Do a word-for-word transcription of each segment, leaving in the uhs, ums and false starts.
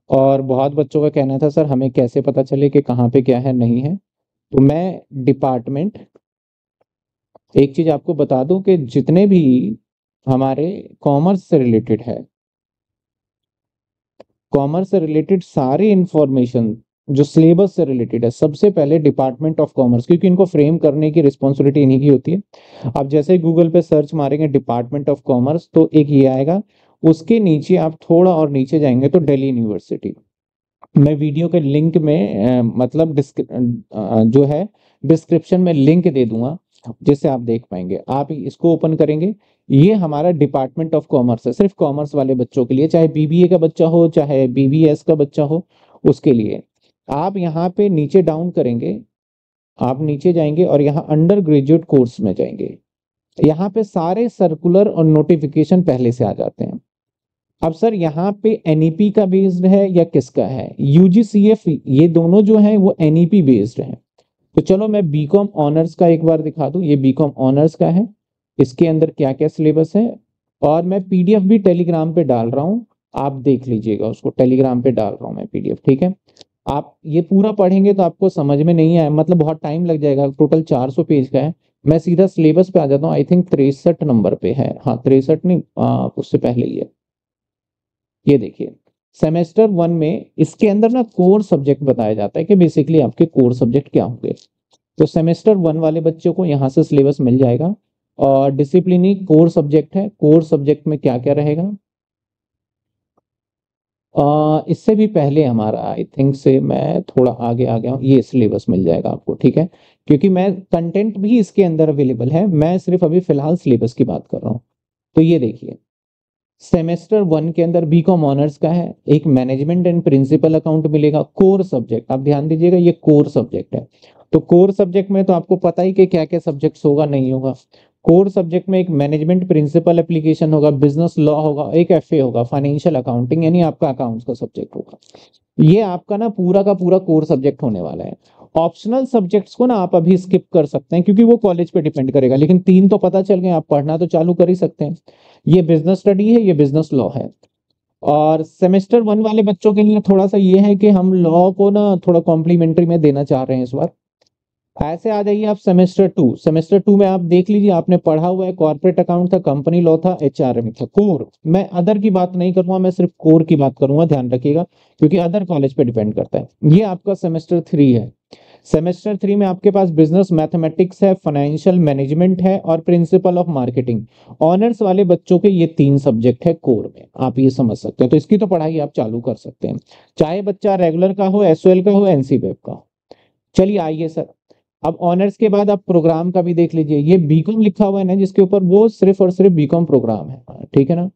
और बहुत बच्चों का कहना था सर हमें कैसे पता चले कि कहाँ पे क्या है नहीं है। तो मैं डिपार्टमेंट, एक चीज आपको बता दूं कि जितने भी हमारे कॉमर्स से रिलेटेड है, कॉमर्स से रिलेटेड सारी इंफॉर्मेशन जो सिलेबस से रिलेटेड है, सबसे पहले डिपार्टमेंट ऑफ कॉमर्स, क्योंकि इनको फ्रेम करने की रिस्पॉन्सिबिलिटी इन्हीं की होती है। आप जैसे गूगल पे सर्च मारेंगे डिपार्टमेंट ऑफ कॉमर्स तो एक ये आएगा, उसके नीचे आप थोड़ा और नीचे जाएंगे तो दिल्ली यूनिवर्सिटी। मैं वीडियो के लिंक में अ, मतलब डिस्क, अ, जो है डिस्क्रिप्शन में लिंक दे दूंगा जिससे आप देख पाएंगे। आप इसको ओपन करेंगे, ये हमारा डिपार्टमेंट ऑफ कॉमर्स है, सिर्फ कॉमर्स वाले बच्चों के लिए, चाहे बीबीए का बच्चा हो चाहे बीबीएस का बच्चा हो, उसके लिए। आप यहाँ पे नीचे डाउन करेंगे, आप नीचे जाएंगे और यहाँ अंडर ग्रेजुएट कोर्स में जाएंगे। यहाँ पे सारे सर्कुलर और नोटिफिकेशन पहले से आ जाते हैं। अब सर यहाँ पे एनईपी का बेस्ड है या किसका है, यूजीसीएफ, ये दोनों जो है वो एनईपी बेस्ड है। तो चलो मैं बीकॉम ऑनर्स का एक बार दिखा दूं, ये बीकॉम ऑनर्स का है, इसके अंदर क्या क्या सिलेबस है। और मैं पीडीएफ भी टेलीग्राम पे डाल रहा हूँ, आप देख लीजिएगा उसको, टेलीग्राम पे डाल रहा हूँ मैं पीडीएफ, ठीक है। आप ये पूरा पढ़ेंगे तो आपको समझ में नहीं आए, मतलब बहुत टाइम लग जाएगा, टोटल चार सौ पेज का है। मैं सीधा सिलेबस पे आ जाता हूँ, आई थिंक तिरसठ नंबर पे है, हाँ तिरसठ नहीं, आ, उससे पहले ही है। ये देखिए सेमेस्टर वन में इसके अंदर ना कोर सब्जेक्ट बताया जाता है कि बेसिकली आपके कोर सब्जेक्ट क्या होंगे। तो सेमेस्टर वन वाले बच्चों को यहाँ से सिलेबस मिल जाएगा। और डिसिप्लिन ही कोर सब्जेक्ट है, कोर सब्जेक्ट में क्या क्या रहेगा। आ, इससे भी पहले हमारा आई थिंक से मैं थोड़ा आगे आ गया हूँ, ये सिलेबस मिल जाएगा आपको, ठीक है। क्योंकि मैं कंटेंट भी इसके अंदर अवेलेबल है, मैं सिर्फ अभी फिलहाल सिलेबस की बात कर रहा हूँ। तो ये देखिए सेमेस्टर वन के अंदर बीकॉम ऑनर्स का है, एक मैनेजमेंट एंड प्रिंसिपल अकाउंट मिलेगा, कोर सब्जेक्ट, आप ध्यान दीजिएगा ये कोर सब्जेक्ट है। तो कोर सब्जेक्ट में तो आपको पता ही कि क्या क्या सब्जेक्ट्स होगा नहीं होगा। कोर सब्जेक्ट में एक मैनेजमेंट प्रिंसिपल एप्लीकेशन होगा, बिजनेस लॉ होगा, एक एफए होगा, फाइनेंशियल अकाउंटिंग, यानी आपका अकाउंट्स का सब्जेक्ट होगा। ये आपका ना पूरा का पूरा कोर सब्जेक्ट होने वाला है। ऑप्शनल सब्जेक्ट्स को ना आप अभी स्किप कर सकते हैं क्योंकि वो कॉलेज पे डिपेंड करेगा, लेकिन तीन तो पता चल गए, आप पढ़ना तो चालू कर ही सकते हैं। ये बिजनेस स्टडी है, ये बिजनेस लॉ है। और सेमेस्टर वन वाले बच्चों के लिए थोड़ा सा ये है कि हम लॉ को ना थोड़ा कॉम्प्लीमेंट्री में देना चाह रहे हैं इस बार। ऐसे आ जाइए आप सेमेस्टर टू, सेमेस्टर टू में आप देख लीजिए, आपने पढ़ा हुआ है, कॉर्पोरेट अकाउंट था, कंपनी लॉ था, एचआरएम था, कोर। मैं अदर की बात नहीं करूंगा, मैं सिर्फ कोर की बात करूंगा, ध्यान रखिएगा, क्योंकि अदर कॉलेज पे डिपेंड करता है। ये आपका सेमेस्टर थ्री है। सेमेस्टर थ्री में आपके पास बिजनेस मैथमेटिक्स है, फाइनेंशियल मैनेजमेंट है और प्रिंसिपल ऑफ मार्केटिंग। ऑनर्स वाले बच्चों के ये तीन सब्जेक्ट है कोर में, आप ये समझ सकते हैं। तो इसकी तो पढ़ाई आप चालू कर सकते हैं, चाहे बच्चा रेगुलर का हो, एसओएल का हो, एनसीबेप का हो। चलिए आइए सर, अब ऑनर्स के बाद आप प्रोग्राम का भी देख लीजिए, ये बीकॉम लिखा हुआ है ना जिसके ऊपर, वो सिर्फ और सिर्फ बीकॉम प्रोग्राम है, ठीक है ना।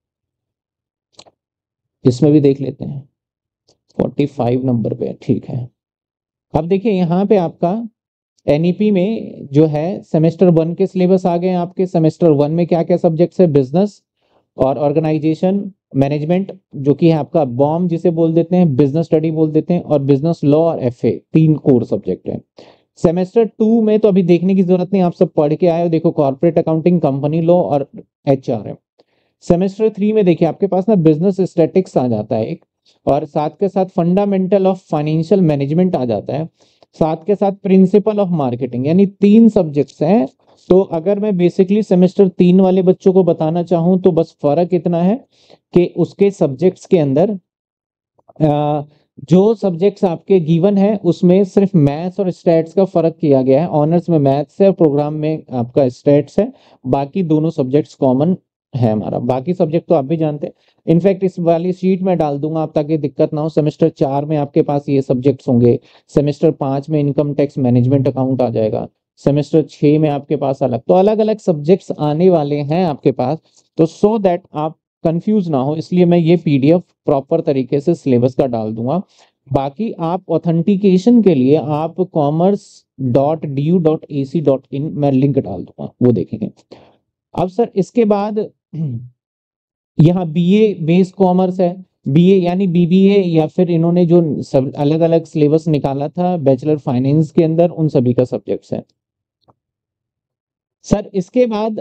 इसमें भी देख लेते हैं, फोर्टी फाइव नंबर पे, ठीक है। अब देखिए यहाँ पे आपका एनईपी में जो है सेमेस्टर वन के सिलेबस आ गए हैं आपके। सेमेस्टर वन में क्या क्या सब्जेक्ट्स है, बिजनेस और ऑर्गेनाइजेशन मैनेजमेंट, जो कि है आपका बॉम जिसे बोल देते हैं, बिजनेस स्टडी बोल देते हैं, और बिजनेस लॉ और एफए, तीन कोर सब्जेक्ट है। सेमेस्टर टू में तो अभी देखने की जरूरत नहीं, आप सब पढ़ के आए हो, देखो कॉर्पोरेट अकाउंटिंग, कंपनी लॉ और एचआरएम। सेमेस्टर थ्री में देखिए आपके पास ना बिजनेस स्टैटिक्स आ जाता है एक, और साथ के साथ फंडामेंटल ऑफ फाइनेंशियल मैनेजमेंट आ जाता है, साथ के साथ प्रिंसिपल ऑफ मार्केटिंग, यानी तीन सब्जेक्ट्स हैं। तो अगर मैं बेसिकली सेमेस्टर तीन वाले बच्चों को बताना चाहूं तो बस फर्क इतना है कि उसके सब्जेक्ट्स के अंदर अ, जो सब्जेक्ट्स आपके गिवन है उसमें सिर्फ मैथ्स और स्टैट्स का फर्क किया गया है। ऑनर्स में मैथ्स है और प्रोग्राम में आपका स्टैट्स है, बाकी दोनों सब्जेक्ट्स कॉमन है हमारा। बाकी सब्जेक्ट तो आप भी जानते हैं, इनफैक्ट इस वाली शीट में डाल दूंगा आप, ताकि दिक्कत ना हो। सेमेस्टर चार में आपके पास ये सब्जेक्ट्स होंगे, सेमेस्टर पांच में इनकम टैक्स मैनेजमेंट अकाउंट आ जाएगा, सेमेस्टर छह में आपके पास अलग, तो अलग अलग सब्जेक्ट्स आने वाले हैं आपके पास। तो सो दैट आप कंफ्यूज ना हो, इसलिए मैं ये पीडीएफ प्रॉपर तरीके से सिलेबस का डाल दूंगा। बाकी आप ऑथेंटिकेशन के लिए आप commerce dot D U dot A C dot in मैं लिंक डाल दूंगा, वो देखेंगे। अब सर इसके बाद यहाँ बीए बेस कॉमर्स है, बीए यानी बीबीए, या फिर इन्होंने जो सब अलग अलग सिलेबस निकाला था बैचलर फाइनेंस के अंदर, उन सभी का सब्जेक्ट्स है। सर इसके बाद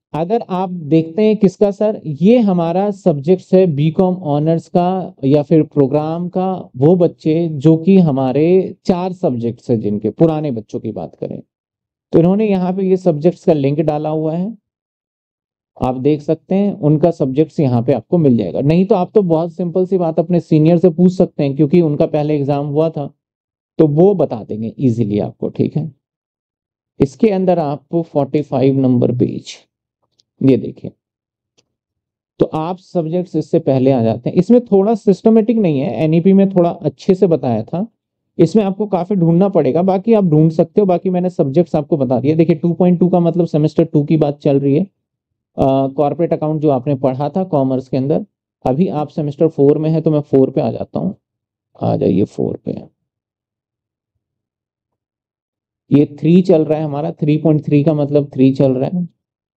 अगर आप देखते हैं किसका सर, ये हमारा सब्जेक्ट है बीकॉम ऑनर्स का या फिर प्रोग्राम का, वो बच्चे जो कि हमारे चार सब्जेक्ट्स है जिनके पुराने बच्चों की बात करें तो इन्होंने यहाँ पे ये सब्जेक्ट्स का लिंक डाला हुआ है, आप देख सकते हैं उनका सब्जेक्ट्स यहाँ पे आपको मिल जाएगा। नहीं तो आप तो बहुत सिंपल सी बात अपने सीनियर से पूछ सकते हैं क्योंकि उनका पहले एग्जाम हुआ था तो वो बता देंगे इजीली आपको, ठीक है। इसके अंदर आपको पैंतालीस नंबर पेज, ये देखिए, तो आप सब्जेक्ट्स इससे पहले आ जाते हैं। इसमें थोड़ा सिस्टमेटिक नहीं है, एनईपी में थोड़ा अच्छे से बताया था, इसमें आपको काफी ढूंढना पड़ेगा, बाकी आप ढूंढ सकते हो। बाकी मैंने सब्जेक्ट्स आपको बता दिया। देखिए टू पॉइंट टू का मतलब सेमेस्टर टू की बात चल रही है, कॉर्पोरेट अकाउंट जो आपने पढ़ा था कॉमर्स के अंदर। अभी आप सेमेस्टर फोर में है तो मैं फोर पे आ जाता हूँ, आ जाइए फोर पे। ये थ्री चल रहा है हमारा, थ्री पॉइंट थ्री का मतलब थ्री चल रहा है,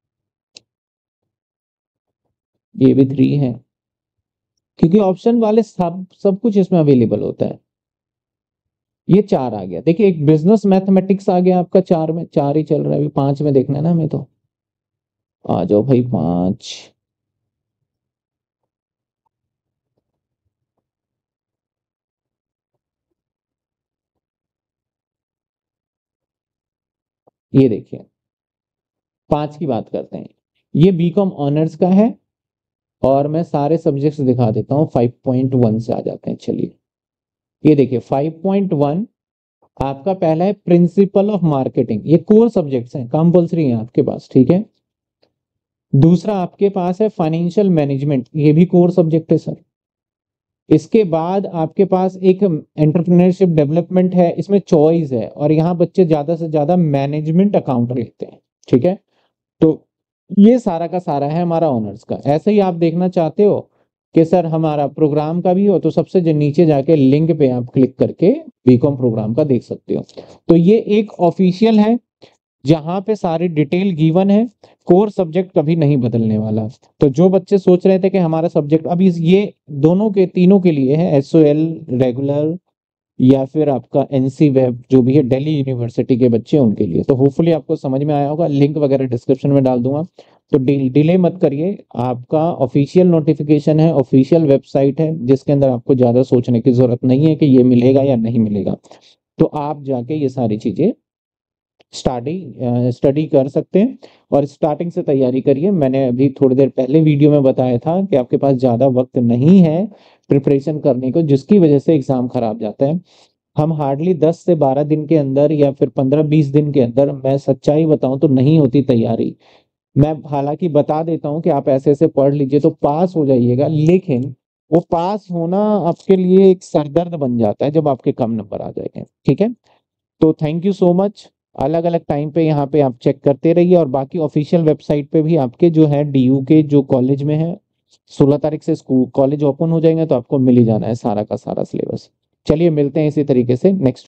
ये भी थ्री है क्योंकि ऑप्शन वाले सब सब कुछ इसमें अवेलेबल होता है। ये चार आ गया। देखिए एक बिजनेस मैथमेटिक्स आ गया आपका चार में, चार ही चल रहा है, अभी पांच में देखना है ना हमें, तो आ जाओ भाई पांच। ये देखिए पांच की बात करते हैं, ये बीकॉम ऑनर्स का है और मैं सारे सब्जेक्ट्स दिखा देता हूँ। फाइव पॉइंट वन से आ जाते हैं, चलिए ये देखिए फाइव पॉइंट वन आपका पहला है प्रिंसिपल ऑफ मार्केटिंग, ये कोर सब्जेक्ट्स हैं, कंपलसरी हैं आपके पास, ठीक है। दूसरा आपके पास है फाइनेंशियल मैनेजमेंट, ये भी कोर सब्जेक्ट है सर। इसके बाद आपके पास एक एंटरप्रेन्योरशिप डेवलपमेंट है, इसमें चॉइस है और यहाँ बच्चे ज्यादा से ज्यादा मैनेजमेंट अकाउंट लेते हैं, ठीक है। तो ये सारा का सारा है हमारा ऑनर्स का। ऐसे ही आप देखना चाहते हो कि सर हमारा प्रोग्राम का भी हो तो सबसे जो नीचे जाके लिंक पे आप क्लिक करके बीकॉम प्रोग्राम का देख सकते हो। तो ये एक ऑफिशियल है जहां पे सारी डिटेल गिवन है, कोर सब्जेक्ट कभी नहीं बदलने वाला। तो जो बच्चे सोच रहे थे कि हमारा सब्जेक्ट अभी ये दोनों के तीनों के लिए है, एस ओ एल रेगुलर या फिर आपका एनसी वेब जो भी है दिल्ली यूनिवर्सिटी के बच्चे उनके लिए, तो होपफुली आपको समझ में आया होगा। लिंक वगैरह डिस्क्रिप्शन में डाल दूंगा, तो डिले मत करिए। आपका ऑफिशियल नोटिफिकेशन है, ऑफिशियल वेबसाइट है जिसके अंदर आपको ज्यादा सोचने की जरूरत नहीं है कि ये मिलेगा या नहीं मिलेगा। तो आप जाके ये सारी चीजें स्टडी स्टडी कर सकते हैं और स्टार्टिंग से तैयारी करिए। मैंने अभी थोड़ी देर पहले वीडियो में बताया था कि आपके पास ज्यादा वक्त नहीं है प्रिपरेशन करने को, जिसकी वजह से एग्जाम खराब जाता है। हम हार्डली दस से बारह दिन के अंदर या फिर पंद्रह बीस दिन के अंदर, मैं सच्चाई बताऊं तो नहीं होती तैयारी। मैं हालांकि बता देता हूं कि आप ऐसे ऐसे पढ़ लीजिए तो पास हो जाइएगा, लेकिन वो पास होना आपके लिए एक सरदर्द बन जाता है जब आपके कम नंबर आ जाएंगे, ठीक है। तो थैंक यू सो मच। अलग अलग टाइम पे यहाँ पे आप चेक करते रहिए और बाकी ऑफिशियल वेबसाइट पे भी आपके जो है डीयू के जो कॉलेज में है, सोलह तारीख से स्कूल कॉलेज ओपन हो जाएंगे तो आपको मिल ही जाना है सारा का सारा सिलेबस। चलिए मिलते हैं इसी तरीके से नेक्स्ट